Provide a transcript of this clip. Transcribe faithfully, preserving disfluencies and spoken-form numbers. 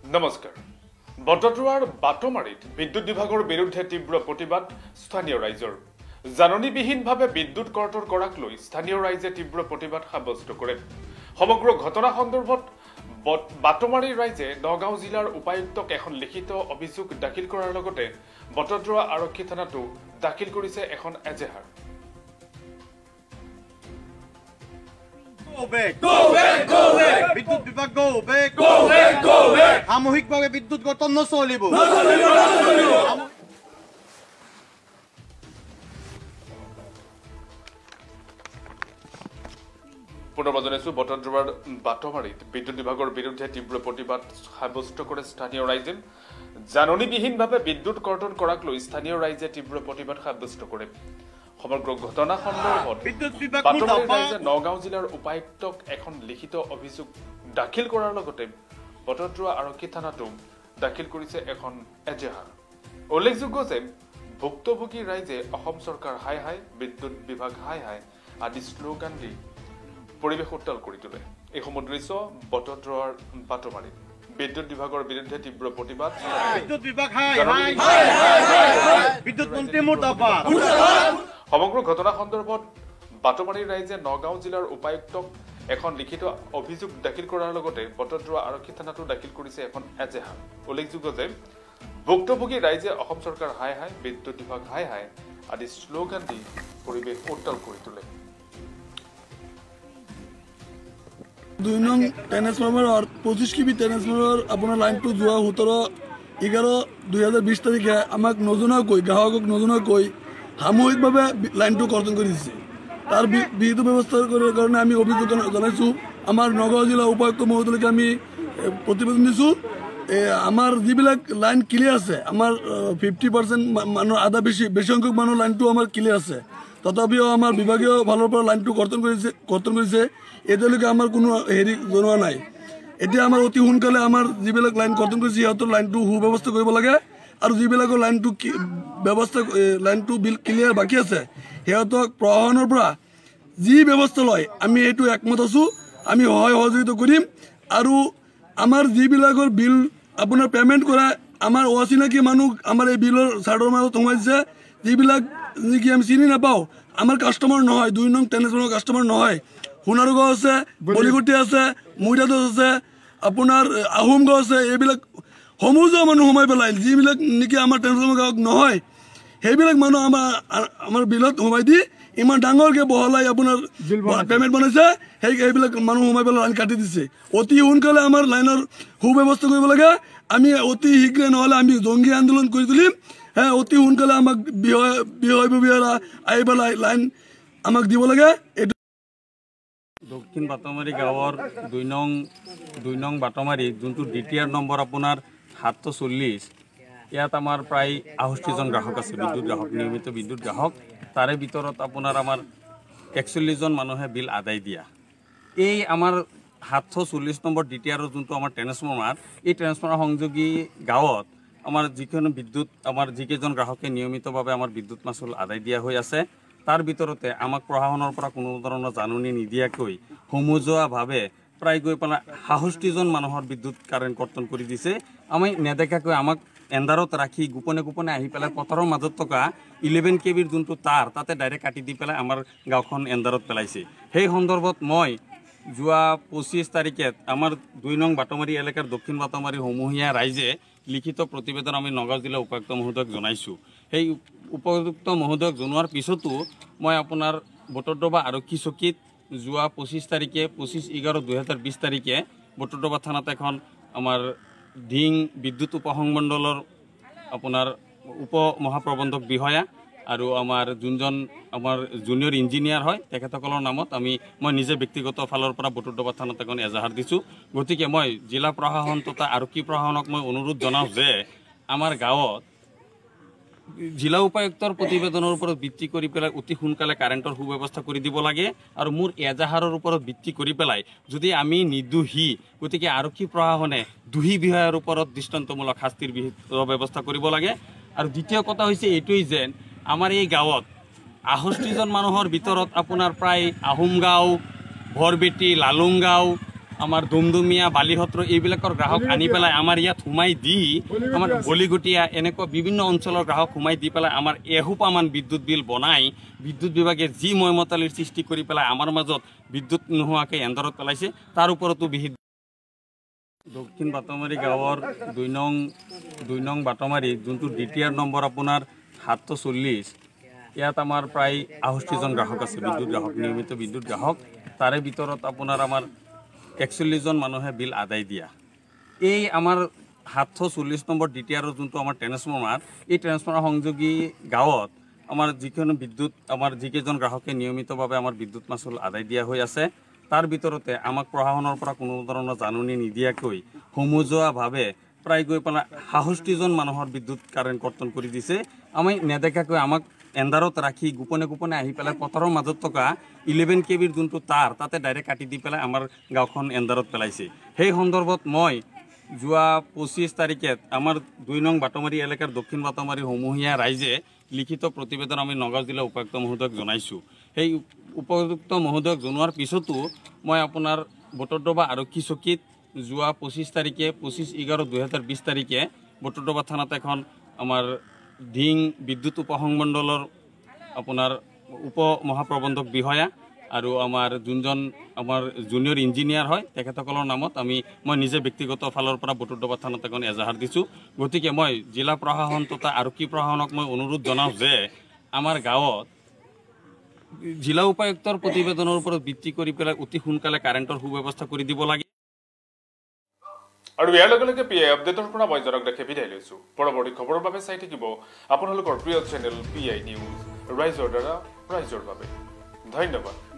নমস্কাৰ। বটদ্ৰৱাৰ বাটমাৰীত বিদ্যুৎ বিভাগৰ বিৰুদ্ধে তীব্ৰ প্ৰতিবাদ স্থানীয় ৰাইজৰ। জাননীবিহীনভাৱে বিদ্যুৎ কৰ্তন কৰাক লৈ স্থানীয় ৰাইজে তীব্ৰ প্ৰতিবাদ সাব্যস্ত কৰে। সমগ্ৰ ঘটনা সন্দৰ্ভত বাটমাৰীৰ ৰাইজে নগাঁও জিলাৰ উপায়ুক্তক এখন লিখিত অভিযোগ দাখিল কৰাৰ লগতে বটদ্ৰৱা আৰক্ষী থানাতো দাখিল কৰিছে এখন এজেহাৰ। Go back, go back, go back. বিদ্যুৎ বিভাগ go back, go back, go back. সামূহিকভাৱে বিদ্যুৎ কৰ্তন নচলিব, নচলিব, নচলিব। পুনৰ জনাইছো বটদ্ৰৱাৰ বাটমাৰীত বিদ্যুৎ বিভাগৰ বিৰুদ্ধে তীব্ৰ প্ৰতিবাদ সাব্যস্ত কৰে স্থানীয় ৰাইজে। জাননীবিহীনভাৱে বিদ্যুৎ কৰ্তন কৰাক লৈ স্থানীয় ৰাইজে তীব্ৰ প্ৰতিবাদ সাব্যস্ত কৰে। সমগ্ৰ ঘটনা সন্দৰ্ভত বাটমাৰীৰ ৰাইজে নগাঁও জিলাৰ উপায়ুক্তক এখন লিখিত অভিযোগ দাখিল কৰাৰ লগতে বটদ্ৰৱা আৰক্ষী থানাতো দাখিল কৰিছে এখন এজেহাৰ। উল্লেখযোগ্য যে ভুক্তভোগী ৰাইজে অসম চৰকাৰ হাই হাই, বিদ্যুৎ বিভাগ হাই হাই আদি শ্লোগান দি পৰিৱেশ উত্তাল কৰি তোলে। এইসমূহ দৃশ্য বটদ্ৰৱাৰ বাটমাৰীত বিদ্যুৎ বিভাগৰ বিৰুদ্ধে তীব্ৰ প্ৰতিবাদ। বিদ্যুৎ বিভাগ হাই হাই, বিদ্যুৎ মন্ত্ৰী মুৰ্দাবাদ। সমগ্ৰ ঘটনা সন্দৰ্ভত বাটমাৰীৰ ৰাইজে নগাঁও জিলাৰ উপায়ুক্তক এখন লিখিত অভিযোগ দাখিল কৰাৰ লগতে বটদ্ৰৱা আৰক্ষী থানাতো দাখিল কৰিছে এখন এজেহাৰ। উল্লেখযোগ্য যে ভুক্তভোগী ৰাইজে অসম চৰকাৰ হাই হাই, বিদ্যুৎ বিভাগ হাই হাই আদি শ্লোগান দি পৰিৱেশ উত্তাল কৰি তোলে। দুই নং ট্ৰেন্সফৰ্মাৰৰ পঁচিছ কেবি ট্ৰেন্সফৰ্মাৰৰ আপোনাৰ লাইনটো যোৱা সোতৰ এঘাৰ দুই হাজাৰ বিশ তাৰিখে আমাক নজনাকৈ গ্ৰাহকক নজনাকৈ সামূহিকভাৱে লাইনটো কৰ্তন কৰি দিছে। তাৰ বিহিত ব্যৱস্থা কৰাৰ কাৰণে আমি অভিযোগ জনাইছোঁ। আমাৰ নগাঁও জিলা উপায়ুক্ত মহোদয়লৈকে আমি প্ৰতিবেদন দিছোঁ। আমাৰ যিবিলাক লাইন ক্লিয়াৰ আছে, আমাৰ ফিফটি পাৰ্চেণ্ট মানুহৰ আধা বেছি বেছি সংখ্যক মানুহৰ লাইনটো আমাৰ ক্লিয়াৰ আছে। তথাপিও আমাৰ বিভাগীয় ফালৰ পৰা লাইনটো কৰ্তন কৰিছে কৰ্তন কৰিছে এতিয়ালৈকে আমাৰ কোনো হেৰি জনোৱা নাই। এতিয়া আমাৰ অতি সোনকালে আমাৰ যিবিলাক লাইন কৰ্তন কৰিছে সিহঁতৰ লাইনটো সুব্যৱস্থা কৰিব লাগে আৰু যিবিলাকৰ লাইনটো ব্যৱস্থা লাইনটো বিল ক্লিয়াৰ বাকী আছে সিহঁতক প্ৰশাসনৰ পৰা যি ব্যৱস্থা লয় আমি এইটো একমত আছোঁ। আমি সহায় সহযোগিতা কৰিম আৰু আমাৰ যিবিলাকৰ বিল আপোনাৰ পে'মেণ্ট কৰা আমাৰ অচিনাকি মানুহ আমাৰ এই বিলৰ চাৰ্টৰ মাজত সোমাইছে, যিবিলাক নেকি আমি চিনি নাপাওঁ, আমাৰ কাষ্টমাৰ নহয়, দুই নং ট্ৰেন্সফৰ্মাৰ কাষ্টমাৰ নহয়। সোণাৰুগাঁও আছে, বলিগুটি আছে, মৈদাদত আছে, আপোনাৰ আহোমগাঁও আছে, এইবিলাক সমূহ মানুহ সোমাই পেলাই যিবিলাক নেকি আমাৰ ট্ৰেন্সফৰ্মাৰ গাঁৱত নহয় সেইবিলাক মানুহ আমাৰ আমাৰ বিলত সোমাই দি ইমান ডাঙৰকৈ বহলাই আপোনাৰ পে'মেণ্ট বনাইছে। সেই সেইবিলাক মানুহ সোমাই পেলাই লাইন কাটি দিছে। অতি সোনকালে আমাৰ লাইনৰ সুব্যৱস্থা কৰিব লাগে। আমি অতি শীঘ্ৰে নহ'লে আমি জংগী আন্দোলন কৰি তুলিম। হে অতি সোনকালে আমাক বিষয় বিষয় বিভাগীয় আহি পেলাই লাইন আমাক দিব লাগে। এইটো দক্ষিণ বাটমাৰী গাঁৱৰ দুই নং দুই নং বাটমাৰী যোনটো দ্বিতীয় নম্বৰ আপোনাৰ সাতশ চল্লিছ, ইয়াত আমাৰ প্ৰায় আষষ্ঠিজন গ্ৰাহক আছে, বিদ্যুৎ গ্ৰাহক, নিয়মিত বিদ্যুৎ গ্ৰাহক। তাৰে ভিতৰত আপোনাৰ আমাৰ একচল্লিছজন মানুহে বিল আদায় দিয়া। এই আমাৰ সাতশ চল্লিছ নম্বৰ দ্বিতীয়ৰ যোনটো আমাৰ ট্ৰেন্সফৰ্মাৰ, এই ট্ৰেন্সফৰ্মাৰ সংযোগী গাঁৱত আমাৰ যিকোনো বিদ্যুৎ আমাৰ যিকেইজন গ্ৰাহকে নিয়মিতভাৱে আমাৰ বিদ্যুৎ মাচুল আদায় দিয়া হৈ আছে, তাৰ ভিতৰতে আমাক প্ৰশাসনৰ পৰা কোনো ধৰণৰ জাননী নিদিয়াকৈ সমজুৱাভাৱে প্ৰায় গৈ পেলাই সাতষষ্ঠিজন মানুহৰ বিদ্যুৎ কাৰেণ্ট কৰ্তন কৰি দিছে। আমি নেদেখাকৈ আমাক এণ্ডাৰত ৰাখি গোপনে গোপনে আহি পেলাই পথাৰৰ মাজত থকা ইলেভেন কেবিৰ যোনটো তাঁৰ তাতে ডাইৰেক্ট কাটি দি পেলাই আমাৰ গাঁওখন এণ্ডাৰত পেলাইছে। সেই সন্দৰ্ভত মই যোৱা পঁচিছ তাৰিখে আমাৰ দুই নং বাটমাৰী এলেকাৰ দক্ষিণ বাটমাৰী সমূহীয়া ৰাইজে লিখিত প্ৰতিবেদন আমি নগাঁও জিলা উপায়ুক্ত মহোদয়ক জনাইছোঁ। সেই উপায়ুক্ত মহোদয়ক জনোৱাৰ পিছতো মই আপোনাৰ বটদ্ৰৱা আৰক্ষী চকীত যোৱা পঁচিছ তাৰিখে পঁচিছ এঘাৰ দুহেজাৰ বিছ তাৰিখে বটদ্ৰৱা থানাত এখন আমাৰ ধিং বিদ্যুৎ উপসংমণ্ডলৰ আপোনাৰ উপ মহাপ্ৰবন্ধক বিষয়া আৰু আমাৰ যোনজন আমাৰ জুনিয়ৰ ইঞ্জিনিয়াৰ হয় তেখেতসকলৰ নামত আমি মই নিজে ব্যক্তিগত ফালৰ পৰা বটদ্ৰৱা থানাত এখন এজাহাৰ দিছোঁ। গতিকে মই জিলা প্ৰশাসন তথা আৰক্ষী প্ৰশাসনক মই অনুৰোধ জনাওঁ যে আমাৰ গাঁৱত জিলা উপায়ুক্তৰ প্ৰতিবেদনৰ ওপৰত ভিত্তি কৰি পেলাই অতি সোনকালে কাৰেণ্টৰ সুব্যৱস্থা কৰি দিব লাগে। আৰু মোৰ এজাহাৰৰ ওপৰত ভিত্তি কৰি পেলাই যদি আমি নিৰ্দোষী, গতিকে আৰক্ষী প্ৰশাসনে দোষী বিষয়াৰ ওপৰত দৃষ্টান্তমূলক শাস্তিৰ ব্যৱস্থা কৰিব লাগে। আৰু দ্বিতীয় কথা হৈছে এইটোৱেই যে আমাৰ এই গাঁৱত আষষ্ঠিজন মানুহৰ ভিতৰত আপোনাৰ প্ৰায় আহোমগাঁও, বৰবেটি, লালুংগাঁও, আমাৰ দুমদুমীয়া বালিহত্ৰ এইবিলাকৰ গ্ৰাহক আনি পেলাই আমাৰ ইয়াত সোমাই দি আমাৰ বলিগুটিয়া এনেকুৱা বিভিন্ন অঞ্চলৰ গ্ৰাহক সোমাই দি পেলাই আমাৰ এসোপামান বিদ্যুৎ বিল বনাই বিদ্যুৎ বিভাগে যি ময়মতালিৰ সৃষ্টি কৰি পেলাই আমাৰ মাজত বিদ্যুৎ নোহোৱাকৈ এণ্ডাৰত পেলাইছে তাৰ ওপৰতো বিহিত দক্ষিণ বাটমাৰী গাঁৱৰ দুই নং দুই নং বাটমাৰী যোনটো দ্বিতীয় নম্বৰ আপোনাৰ সাতশ চল্লিছ ইয়াত আমাৰ প্ৰায় আষষ্ঠিজন গ্ৰাহক আছে বিদ্যুৎ গ্ৰাহক নিয়মিত বিদ্যুৎ গ্ৰাহক তাৰে ভিতৰত আপোনাৰ আমাৰ একচল্লিছজন মানুহে বিল আদায় দিয়া এই আমাৰ সাতশ চল্লিছ নম্বৰ দ্বিতীয়ৰ যোনটো আমাৰ ট্ৰেন্সফৰ্মাৰ এই ট্ৰেন্সফৰ্মাৰ সংযোগী গাঁৱত আমাৰ যিকোনো বিদ্যুৎ আমাৰ যিকেইজন গ্ৰাহকে নিয়মিতভাৱে আমাৰ বিদ্যুৎ মাচুল আদায় দিয়া হৈ আছে তাৰ ভিতৰতে আমাক প্ৰশাসনৰ পৰা কোনো ধৰণৰ জাননী নিদিয়াকৈ সমজুৱাভাৱে প্ৰায় গৈ পেলাই সাতষষ্ঠিজন মানুহৰ বিদ্যুৎ কাৰেণ্ট কৰ্তন কৰি দিছে আমি নেদেখাকৈ আমাক এণ্ডাৰত ৰাখি গোপনে গোপনে আহি পেলাই পথাৰৰ মাজত থকা ইলেভেন কেবিৰ যোনটো তাঁৰ তাতে ডাইৰেক্ট কাটি দি পেলাই আমাৰ গাঁওখন এণ্ডাৰত পেলাইছে সেই সন্দৰ্ভত মই যোৱা পঁচিছ তাৰিখে আমাৰ দুই নং বাটমাৰী এলেকাৰ দক্ষিণ বাটমাৰী সমূহীয়া ৰাইজে লিখিত প্ৰতিবেদন আমি নগাঁও জিলা উপায়ুক্ত মহোদয়ক জনাইছোঁ সেই উপযুক্ত মহোদয়ক জনোৱাৰ পিছতো মই আপোনাৰ বটদ্ৰৱা আৰক্ষী চকীত যোৱা পঁচিছ তাৰিখে পঁচিছ এঘাৰ দুহেজাৰ বিছ তাৰিখে বটদ্ৰৱা থানাত এখন আমাৰ ধিং বিদ্যুৎ উপসংমণ্ডলৰ আপোনাৰ উপ মহাপ্ৰবন্ধক বিষয়া আৰু আমাৰ যোনজন আমাৰ জুনিয়ৰ ইঞ্জিনিয়াৰ হয় তেখেতসকলৰ নামত আমি মই নিজে ব্যক্তিগত ফালৰ পৰা বটদ্ৰৱা থানাত এখন এজাহাৰ দিছোঁ গতিকে মই জিলা প্ৰশাসন তথা আৰক্ষী প্ৰশাসনক মই অনুৰোধ জনাওঁ যে আমাৰ গাঁৱত জিলা উপায়ুক্তৰ প্ৰতিবেদনৰ ওপৰত ভিত্তি কৰি পেলাই অতি সোনকালে কাৰেণ্টৰ সুব্যৱস্থা কৰি দিব লাগে আৰু ইয়াৰ লগে লগে পি আই আপডেটৰ পৰা মই জনক দেখি বিদায় লৈছোঁ পৰৱৰ্তী খবৰৰ বাবে চাই থাকিব আপোনালোকৰ প্ৰিয় চেনেল পি আই নিউজ ৰাইজৰ দ্বাৰা ৰাইজৰ বাবে ধন্যবাদ।